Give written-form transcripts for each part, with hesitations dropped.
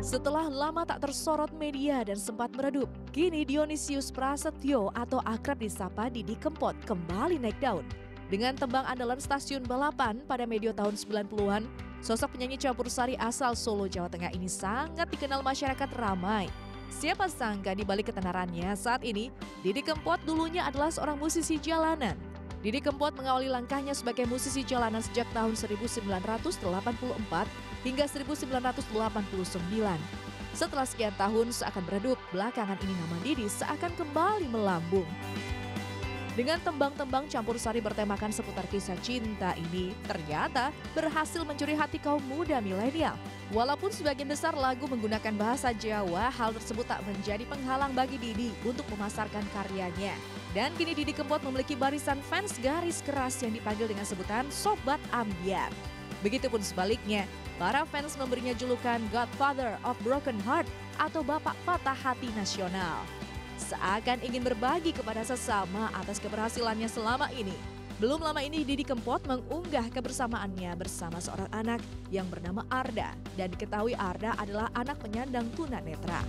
Setelah lama tak tersorot media dan sempat meredup, kini Dionysius Prasetyo atau akrab disapa Didi Kempot kembali naik daun. Dengan tembang andalan stasiun balapan pada medio tahun 90-an, sosok penyanyi campur sari asal Solo, Jawa Tengah ini sangat dikenal masyarakat ramai. Siapa sangka di balik ketenarannya saat ini, Didi Kempot dulunya adalah seorang musisi jalanan. Didi Kempot mengawali langkahnya sebagai musisi jalanan sejak tahun 1984 hingga 1989. Setelah sekian tahun seakan meredup, belakangan ini nama Didi seakan kembali melambung. Dengan tembang-tembang campur sari bertemakan seputar kisah cinta ini, ternyata berhasil mencuri hati kaum muda milenial. Walaupun sebagian besar lagu menggunakan bahasa Jawa, hal tersebut tak menjadi penghalang bagi Didi untuk memasarkan karyanya. Dan kini Didi Kempot memiliki barisan fans garis keras yang dipanggil dengan sebutan Sobat Ambyar. Begitupun sebaliknya, para fans memberinya julukan Godfather of Broken Heart atau Bapak Patah Hati Nasional. Seakan ingin berbagi kepada sesama atas keberhasilannya selama ini. Belum lama ini Didi Kempot mengunggah kebersamaannya bersama seorang anak yang bernama Arda. Dan diketahui Arda adalah anak penyandang tunanetra.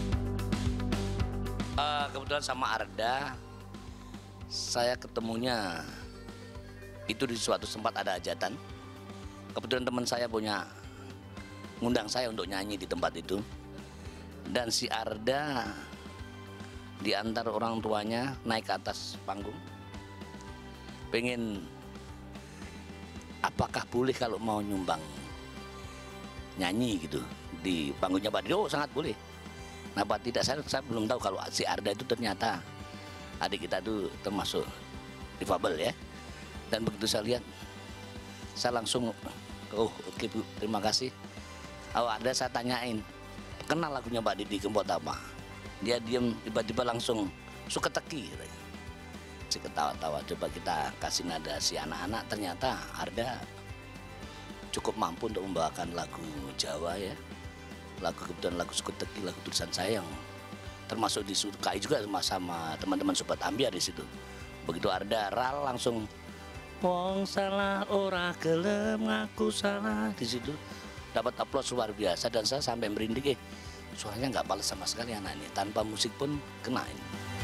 Kebetulan sama Arda, saya ketemunya itu di suatu tempat ada hajatan. Kebetulan teman saya punya ngundang saya untuk nyanyi di tempat itu. Dan si Arda diantar orang tuanya naik ke atas panggung. Pengen apakah boleh kalau mau nyumbang nyanyi gitu di panggungnya Pak Didi? Oh, sangat boleh. Kenapa tidak? Saya belum tahu kalau si Arda itu ternyata adik kita tuh termasuk difabel ya. Dan begitu saya lihat, saya langsung, oh oke Bu, terima kasih. Oh, ada saya tanyain, kenal lagunya Pak Didi Kempot apa? Dia diam, tiba-tiba langsung suka teki. Si ketawa-tawa, coba kita kasih nada si anak-anak. Ternyata Arda cukup mampu untuk membawakan lagu Jawa ya. Lagu kebetulan lagu Suketeki, lagu tulisan saya yang termasuk disukai juga sama teman-teman Sobat Ambyar di situ. Begitu Arda ral langsung wong salah ora gelem ngaku salah, di situ dapat aplaus luar biasa dan saya sampai merinding suaranya nggak balas sama sekali anak ini, tanpa musik pun kena ini.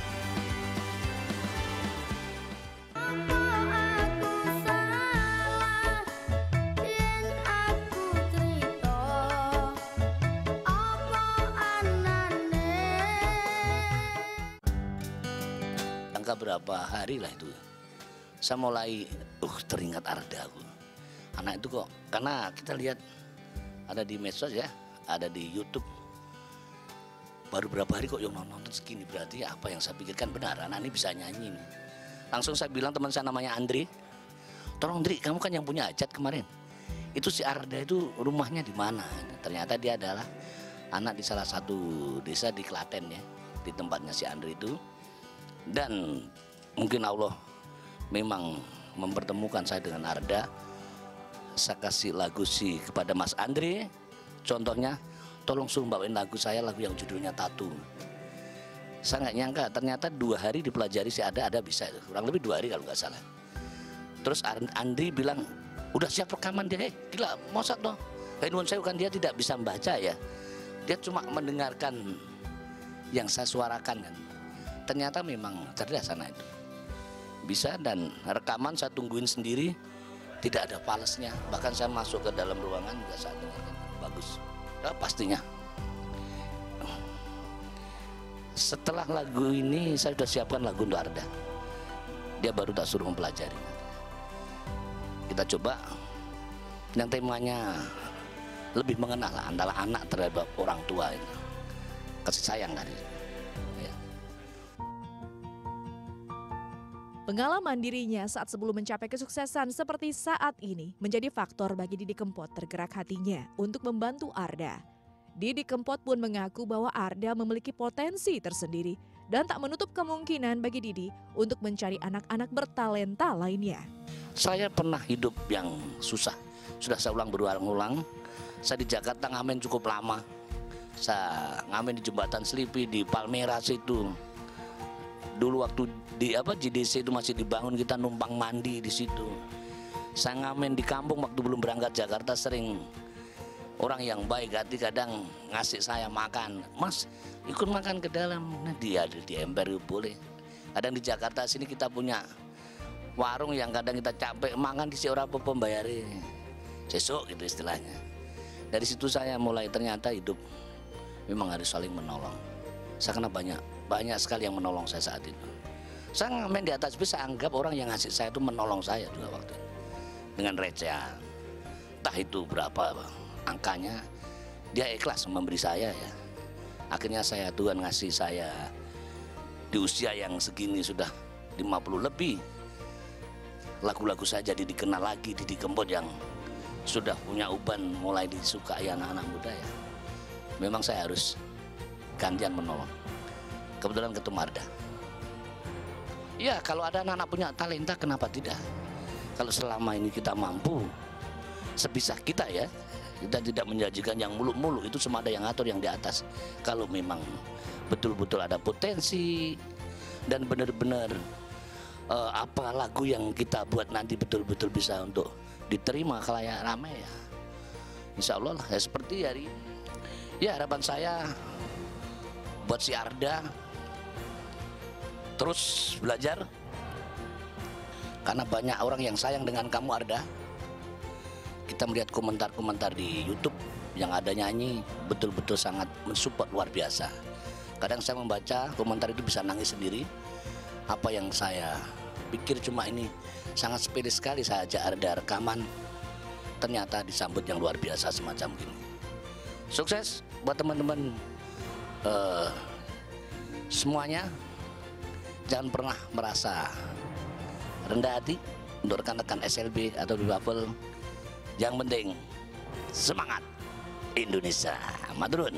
Angka berapa hari lah itu saya mulai teringat Arda aku. Anak itu kok, karena kita lihat ada di medsos ya, ada di YouTube, baru berapa hari kok yang nonton segini, berarti apa yang saya pikirkan benar, anak ini bisa nyanyi nih. Langsung saya bilang teman saya namanya Andri, tolong Andri, kamu kan yang punya hajat kemarin, itu si Arda itu rumahnya di mana? Ternyata dia adalah anak di salah satu desa di Klaten ya, di tempatnya si Andri itu. Dan mungkin Allah memang mempertemukan saya dengan Arda. Saya kasih lagu sih kepada Mas Andre, contohnya tolong suruh bawain lagu saya, lagu yang judulnya Tatu. Saya nggak nyangka ternyata 2 hari dipelajari si Arda bisa, kurang lebih 2 hari kalau nggak salah. Terus Andri bilang udah siap rekaman dia, gila mosat dong. Nuwun sewu kan dia tidak bisa membaca ya, dia cuma mendengarkan yang saya suarakan kan. Ternyata memang cerdas anak itu, bisa, dan rekaman saya tungguin sendiri, tidak ada falesnya. Bahkan saya masuk ke dalam ruangan juga saya dengarkan, bagus ya, pastinya. Setelah lagu ini saya sudah siapkan lagu untuk Arda, dia baru tak suruh mempelajari. Kita coba yang temanya lebih mengenal antara anak terhadap orang tua itu, kasih sayang tadi. Pengalaman dirinya saat sebelum mencapai kesuksesan seperti saat ini menjadi faktor bagi Didi Kempot tergerak hatinya untuk membantu Arda. Didi Kempot pun mengaku bahwa Arda memiliki potensi tersendiri dan tak menutup kemungkinan bagi Didi untuk mencari anak-anak bertalenta lainnya. Saya pernah hidup yang susah, sudah saya ulang berulang-ulang. Saya di Jakarta ngamen cukup lama. Saya ngamen di Jembatan Selipi, di Palmera situ. Dulu waktu di JDC itu masih dibangun, kita numpang mandi di situ. Saya ngamen di kampung waktu belum berangkat Jakarta, sering orang yang baik hati kadang ngasih saya makan, Mas ikut makan ke dalam, nah dia di ember boleh. Kadang di Jakarta sini kita punya warung yang kadang kita capek makan di orang pembayari sesuk gitu istilahnya. Dari situ saya mulai ternyata hidup memang harus saling menolong. Saya kena banyak sekali yang menolong saya saat itu. Saya main di atas bis, saya anggap orang yang ngasih saya itu menolong saya juga waktu itu. Dengan recehan, entah itu berapa angkanya, dia ikhlas memberi saya ya. Akhirnya Tuhan ngasih saya di usia yang segini sudah 50 lebih. Lagu-lagu saya jadi dikenal lagi, Didi Kempot yang sudah punya uban mulai disukai anak-anak muda ya. Memang saya harus gantian menolong. Kebetulan ketemu Arda. Ya kalau ada anak-anak punya talenta kenapa tidak? Kalau selama ini kita mampu sebisa kita ya, kita tidak menjanjikan yang muluk-muluk, itu semua ada yang ngatur yang di atas. Kalau memang betul-betul ada potensi dan benar-benar apa lagu yang kita buat nanti betul-betul bisa untuk diterima khalayak ramai ya, insya Allah lah ya. Seperti hari ya, harapan saya buat si Arda terus belajar, karena banyak orang yang sayang dengan kamu Arda. Kita melihat komentar-komentar di YouTube yang ada nyanyi betul-betul sangat mensupport luar biasa. Kadang saya membaca komentar itu bisa nangis sendiri. Apa yang saya pikir cuma ini sangat sepele sekali, saya ajak Arda rekaman, ternyata disambut yang luar biasa semacam ini. Sukses buat teman-teman semuanya. Jangan pernah merasa rendah hati untuk rekan-rekan SLB atau Bifabel. Yang penting semangat Indonesia. Maturun.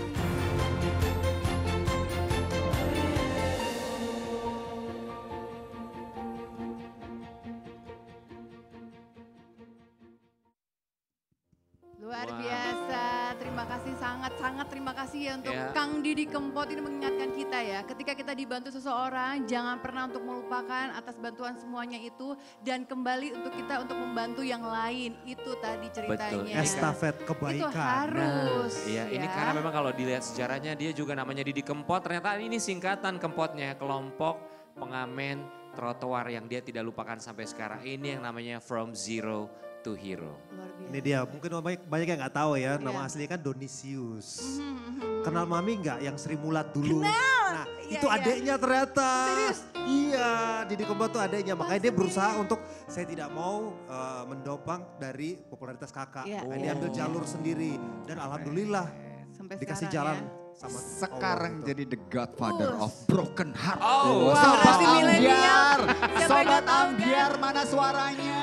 Luar biasa, terima kasih, sangat terima kasih ya untuk Kang Didi Kempot ini mengingatkan kita ya, ketika kita dibantu seseorang jangan pernah untuk melupakan atas bantuan semuanya itu dan kembali untuk kita untuk membantu yang lain, itu tadi ceritanya. Betul, estafet kebaikan. Itu harus. Nah, iya, ini karena memang kalau dilihat sejarahnya dia juga namanya Didi Kempot, ternyata ini singkatan Kempotnya, kelompok pengamen trotoar yang dia tidak lupakan sampai sekarang. Ini yang namanya From Zero to Hero. Ini dia, mungkin banyak yang nggak tahu ya, nama aslinya kan Donisius. Kenal Mami nggak yang Sri Mulat dulu? Kenal. Nah itu adeknya ternyata. Serius? Iya, Didi Kempot tuh adeknya. Makanya dia berusaha untuk, saya tidak mau mendopang dari popularitas kakak. Nah, dia ambil jalur sendiri. Dan alhamdulillah sampai dikasih sekarang jalan. Sama sekarang Allah, jadi the godfather of broken heart. Oh, wow. Sobat Pasti milenial. Ambiar, Siapa Sobat yang tahu, Ambiar mana suaranya?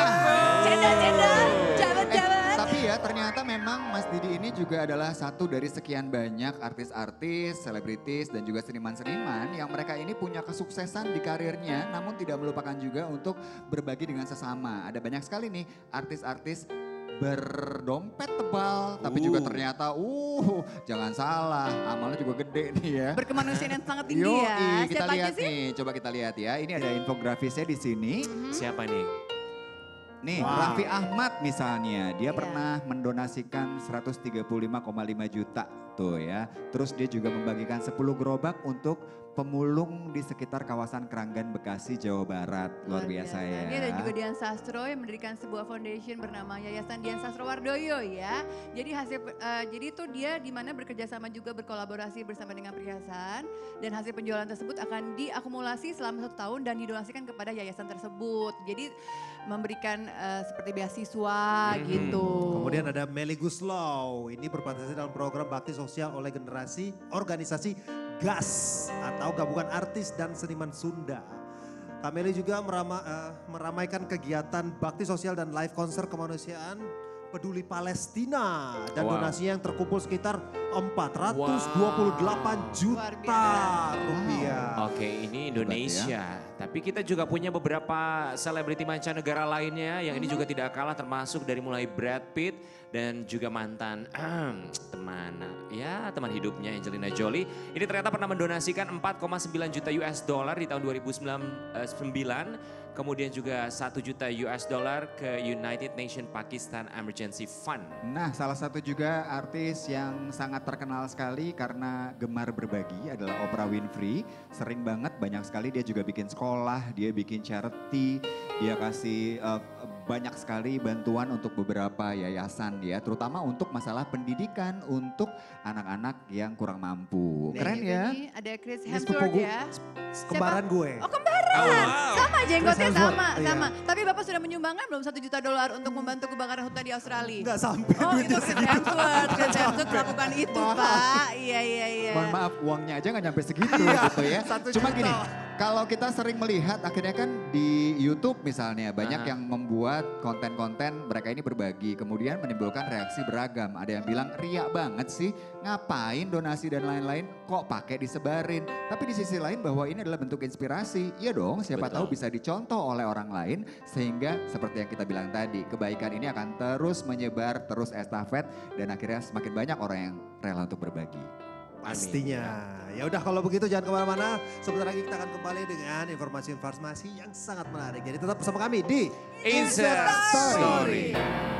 Jalan. Tapi ya ternyata memang Mas Didi ini juga adalah satu dari sekian banyak artis-artis, selebritis dan juga seniman-seniman yang mereka ini punya kesuksesan di karirnya namun tidak melupakan juga untuk berbagi dengan sesama. Ada banyak sekali nih artis-artis berdompet tebal tapi juga ternyata jangan salah amalnya juga gede nih ya. Berkemanusiaan yang sangat tinggi ya. Kita Siapa lihat aja sih? nih, coba kita lihat ya. Ini ada infografisnya di sini. Siapa nih? Nih, Raffi Ahmad misalnya, dia pernah mendonasikan 135,5 juta tuh ya. Terus dia juga membagikan 10 gerobak untuk pemulung di sekitar kawasan Keranggan, Bekasi, Jawa Barat. Luar biasa ya. Ini ada juga Dian Sastro yang mendirikan sebuah foundation bernama Yayasan Dian Sastro Wardoyo ya. Jadi jadi itu dia di mana bekerja sama juga berkolaborasi bersama dengan perhiasan dan hasil penjualan tersebut akan diakumulasi selama 1 tahun dan didonasikan kepada yayasan tersebut. Jadi memberikan seperti beasiswa gitu. Kemudian ada Meli Guslow, ini berpartisipasi dalam program bakti sosial oleh organisasi GAS atau Gabungan Artis dan Seniman Sunda. Kameli juga meramaikan kegiatan bakti sosial dan live konser kemanusiaan Peduli Palestina dan donasinya yang terkumpul sekitar 428 juta rupiah. Oke, ini Indonesia. Tapi kita juga punya beberapa selebriti mancanegara lainnya yang ini juga tidak kalah, termasuk dari mulai Brad Pitt dan juga mantan teman hidupnya Angelina Jolie. Ini ternyata pernah mendonasikan 4,9 juta US dollar di tahun 2009. Kemudian juga 1 juta US dollar ke United Nations Pakistan Emergency Efficiency Fund. Nah, salah satu juga artis yang sangat terkenal sekali karena gemar berbagi adalah Oprah Winfrey. Sering banget, banyak sekali dia juga bikin sekolah, dia bikin charity, dia kasih banyak sekali bantuan untuk beberapa yayasan ya, terutama untuk masalah pendidikan untuk anak-anak yang kurang mampu. Dan Keren juga ya. nih ada Chris Ini Hemsworth sepupu ya. kembaran gue. Oh kembaran, Oh, wow. sama jenggotnya Chris Hemsworth, sama, iya. sama. Tapi Bapak sudah menyumbangkan belum $1 juta untuk membantu kebakaran hutan di Australia? Enggak sampai Oh itu duitnya Chris segitu. Hemsworth, Chris Hemsworth melakukan itu Pak. Iya, iya, iya. Mohon maaf, uangnya aja nggak nyampe segitu Iya, gitu ya. 1 Cuma juta. gini, kalau kita sering melihat akhirnya kan di YouTube misalnya banyak Aha. yang membuat konten-konten mereka ini berbagi. Kemudian menimbulkan reaksi beragam. Ada yang bilang riak banget sih, ngapain donasi dan lain-lain kok pakai disebarin. Tapi di sisi lain bahwa ini adalah bentuk inspirasi. Iya dong, siapa Betul. tahu bisa dicontoh oleh orang lain. Sehingga seperti yang kita bilang tadi, kebaikan ini akan terus menyebar, terus estafet. Dan akhirnya semakin banyak orang yang rela untuk berbagi. Pastinya. Ya udah kalau begitu jangan kemana-mana. Sebentar lagi kita akan kembali dengan informasi-informasi yang sangat menarik. Jadi tetap bersama kami di Insert Story.